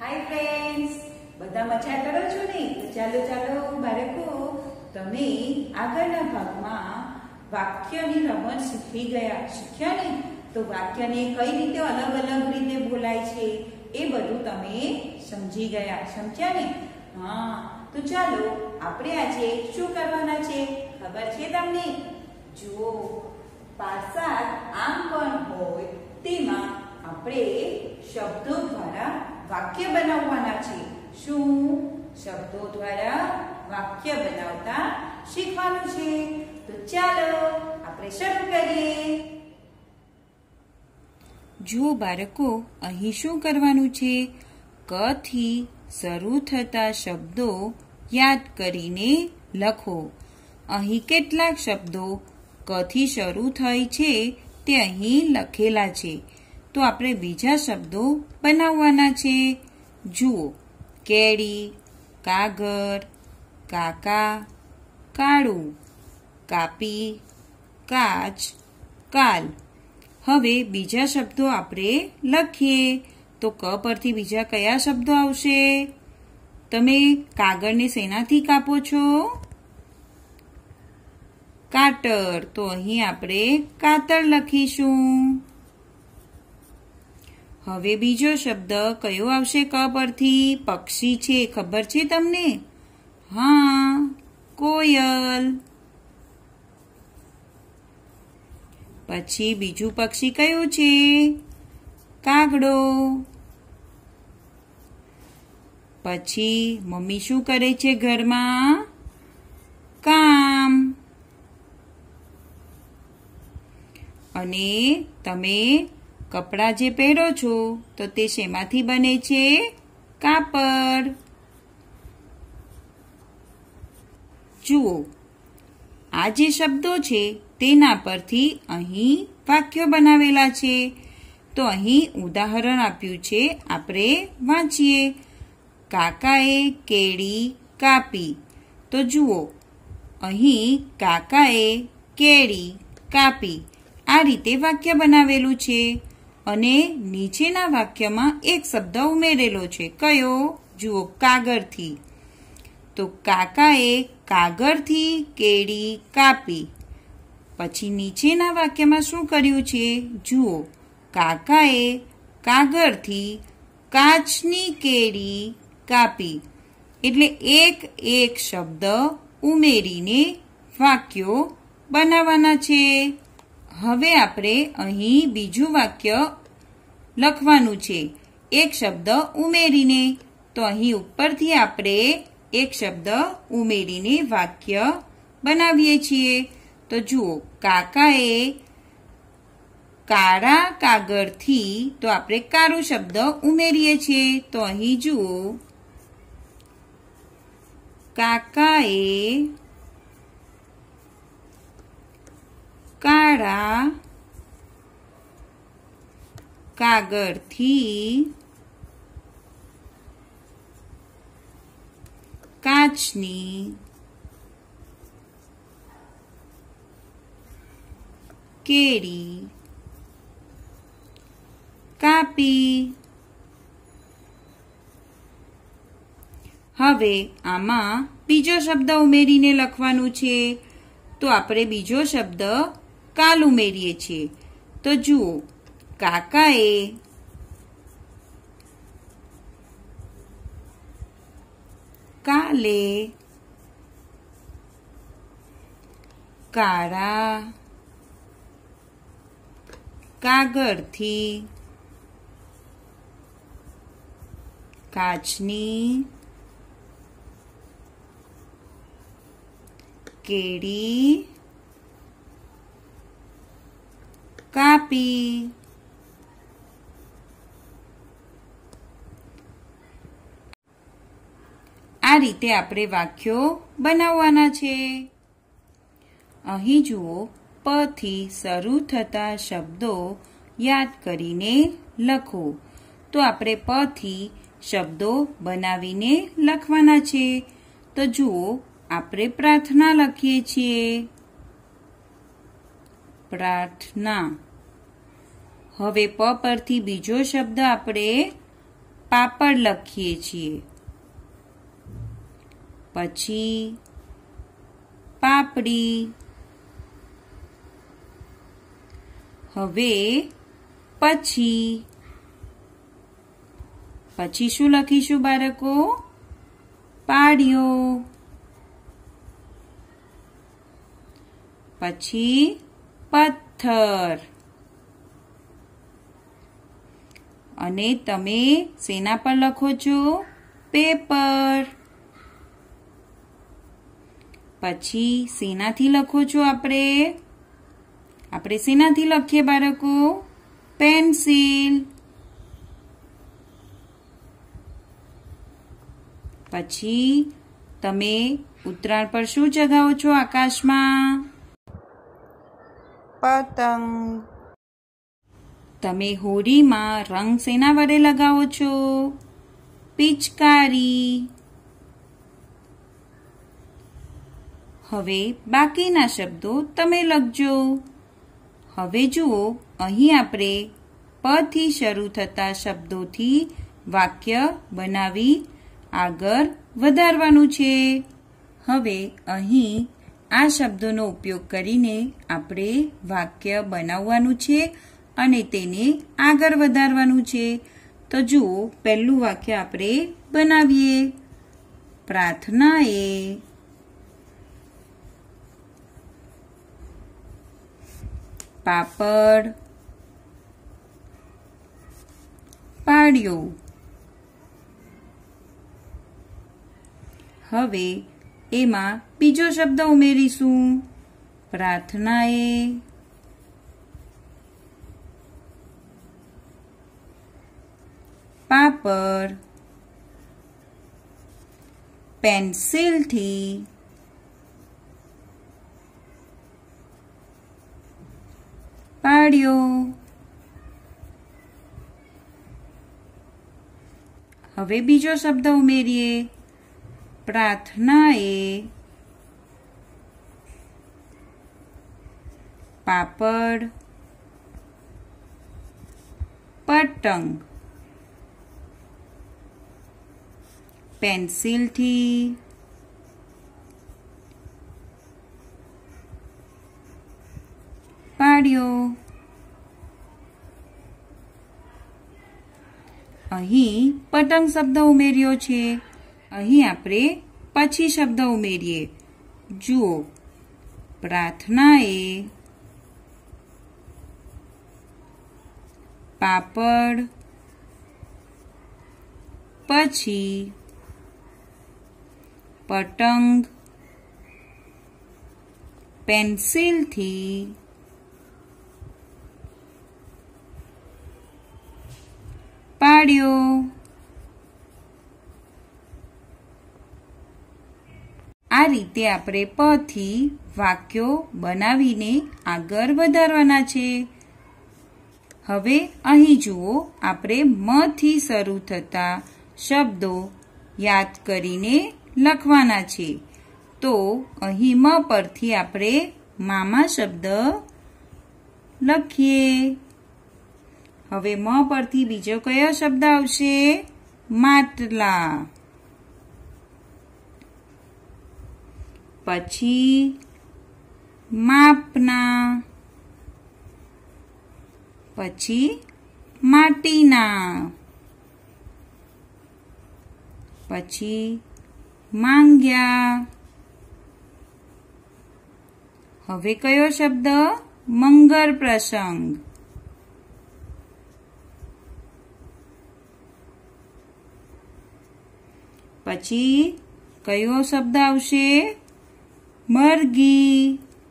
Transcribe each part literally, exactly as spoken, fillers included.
Hi friends, બધા મજા કરો છો ને? તો ચાલો ચાલો બાળકો, તમે આગળના ભાગમાં વાક્યની રમત શીખી ગયા શીખ્યા ને? તો વાક્યને કઈ રીતે અલગ અલગ રીતે બોલાય છે એ બધું તમે સમજી ગયા, સમજ્યા ને? હા, તો ચાલો આપણે આજે શું કરવાના છે ખબર છે તમને? જુઓ, પાસાદ આમ પણ હોય તેમાં આપણે શબ્દો દ્વારા વાક્ય બનાવવાના છે. શું? શબ્દો દ્વારા વાક્ય બનાવતા શીખવાનું છે. તો ચાલો આપણે શરૂ કરીએ. જુઓ બાળકો, અહીં શું કરવાનું છે? ક થી શરૂ થતા શબ્દો યાદ કરીને લખો. અહીં કેટલાક શબ્દો ક થી શરૂ થાય છે તે અહીં લખેલા છે. તો આપણે બીજા શબ્દો બનાવવાના છે. જુઓ, કેળી, કાગળ, કાકા, કાળું, કાપી, કાચ, કાલ. હવે બીજા શબ્દો આપણે લખીએ. તો ક પરથી બીજા કયા શબ્દો આવશે? તમે કાગળને શેનાથી કાપો છો? કાતર. તો અહીં આપણે કાતર લખીશું. હવે બીજો શબ્દ કયો આવશે ક પરથી? પક્ષી છે, ખબર છે તમને? હા, કોયલ. પછી બીજું પક્ષી કયું છે? કાગડો. પછી મમ્મી શું કરે છે ઘરમાં? કામ. અને તમે કપડાં જે પહેરો છો તો તે શેમાંથી બને છે? કાપડ. જુઓ, આ જે શબ્દો છે તેના પરથી અહીં વાક્યો બનાવેલા છે. તો અહીં ઉદાહરણ આપ્યું છે, આપણે વાંચીએ. કાકાએ કેળી કાપી. તો જુઓ, અહીં કાકાએ કેળી કાપી આ રીતે વાક્ય બનાવેલું છે. અને નીચેના વાક્યમાં એક શબ્દ ઉમેરેલો છે. કયો? જુઓ, કાગળથી. તો કાકાએ કાગળથી કેળી કાપી. પછી નીચેના વાક્યમાં શું કર્યું છે? જુઓ, કાકાએ કાગળથી કાચની કેળી કાપી. એટલે એક એક શબ્દ ઉમેરીને વાક્યો બનાવવાના છે. હવે આપણે અહીં બીજું વાક્ય લખવાનું છે, એક શબ્દ ઉમેરીને. તો અહીં ઉપરથી આપણે એક શબ્દ ઉમેરીને વાક્ય બનાવીએ છીએ. તો જુઓ, કાકાએ કાળા કાગળથી, તો આપણે કાળું શબ્દ ઉમેરીએ છીએ. તો અહીં જુઓ, કાકાએ કાળા કાગળથી કાચની કેળી કાપી. હવે આમાં બીજો શબ્દ ઉમેરીને લખવાનું છે. તો આપણે બીજો શબ્દ કાલ ઉમેરીએ છીએ. તો જુઓ, કાકાએ કાલે કાળા કાગળથી કાચની કેળી કાપી. આ રીતે આપણે વાક્યો બનાવવાના છે. અહીં જુઓ, પ થી શરૂ થતા શબ્દો યાદ કરીને લખો. તો આપણે પ થી શબ્દો બનાવીને લખવાના છે. તો જુઓ, આપણે પ્રાર્થના લખીએ છીએ. પ્રાર્થના. હવે પ પરથી બીજો શબ્દ આપણે પાપડ લખીએ છીએ. પછી પાપડી. હવે પછી પછી શું લખીશું બાળકો? પાડ્યો. પછી પથ્થર. અને તમે શેના પર લખો છો? પેપર. પછી શેનાથી લખો છો આપણે? આપણે શેનાથી લખીએ બાળકો? પેન્સિલ. પછી તમે ઉત્તરાયણ પર શું ચગાવો છો આકાશમાં? પતંગ. તમે હોળીમાં રંગ શેના વડે લગાવો છો? પિચકારી. હવે બાકીના શબ્દો તમે લખજો. હવે જુઓ, અહીં આપણે પ થી શરૂ થતા શબ્દોથી વાક્ય બનાવી આગળ વધારવાનું છે. હવે અહીં આ શબ્દોનો ઉપયોગ કરીને આપણે વાક્ય બનાવવાનું છે અને તેને આગળ વધારવાનું છે. તો જુઓ, પહેલું વાક્ય આપણે બનાવીએ. પ્રાર્થનાએ પાપડ પાડ્યો. હવે એમાં બીજો શબ્દ ઉમેરીશું. પ્રાર્થનાએ પાપડ પેન્સિલથી પાડ્યો. હવે બીજો શબ્દ ઉમેરીએ. પ્રાર્થનાએ પાપડ પતંગ પેન્સિલથી પાડ્યો. અહીં પતંગ શબ્દ ઉમેર્યો છે. અહીં આપણે પછી શબ્દ ઉમેરીએ. જુઓ, પ્રાર્થનાએ પાપડ પછી પતંગ પેન્સિલથી પાડ્યો. આ રીતે આપણે પ થી વાક્યો બનાવીને આગળ વધારવાના છે. હવે અહીં જુઓ, આપણે મ થી શરૂ થતા શબ્દો યાદ કરીને લખવાના છે. તો અહીં મ પરથી આપણે મામા શબ્દ લખીએ. હવે મ પરથી બીજો કયો શબ્દ આવશે? માટલા. પછી માપના. પછી માટીના. પછી માંગ્યા. હવે કયો શબ્દ? મંગળ પ્રસંગ. પછી કયો શબ્દ આવશે? મરઘી.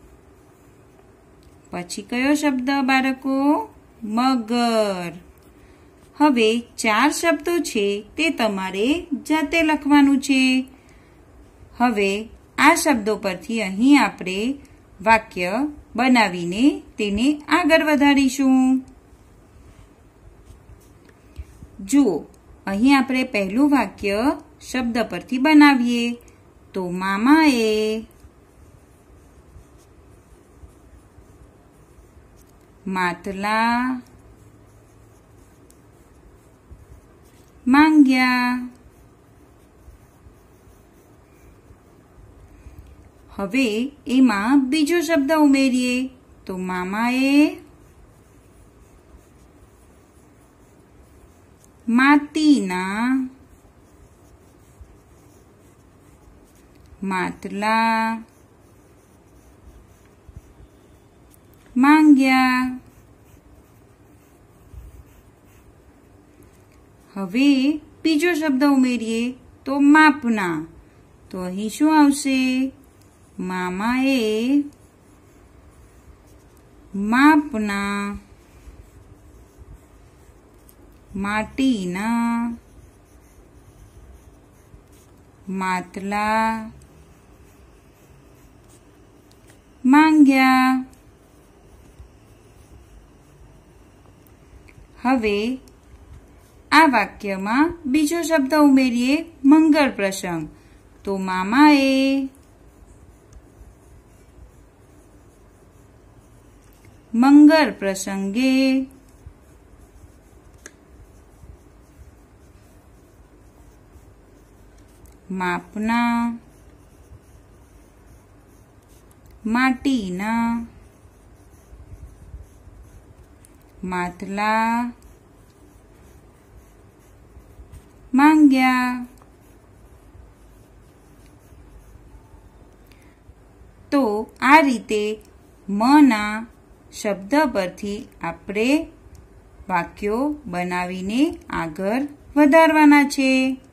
પછી કયો શબ્દ બાળકો? મગર. હવે ચાર શબ્દો છે તે તમારે જાતે લખવાનું છે. હવે આ શબ્દો પરથી અહીં આપણે વાક્ય બનાવીને તેને આગળ વધારીશું. જુઓ, અહીં આપણે પહેલું વાક્ય શબ્દ પરથી બનાવીએ. તો મામાએ માટલા માંગ્યા. હવે એમાં બીજો શબ્દ ઉમેરીએ તો મામાએ માટીના માટલા માંગ્યા. હવે બીજો શબ્દ ઉમેરીએ તો માપના. તો અહીં શું આવશે? મામાએ માપના માટીના માટલા માંગ્યા. હવે આ વાક્યમાં બીજો શબ્દ ઉમેરીએ મંગળ પ્રસંગ. તો મામાએ મંગળ પ્રસંગે માપના માટીના માટલા માંગ્યા. તો આ રીતે મના શબ્દ પરથી આપણે વાક્યો બનાવીને આગળ વધારવાના છે.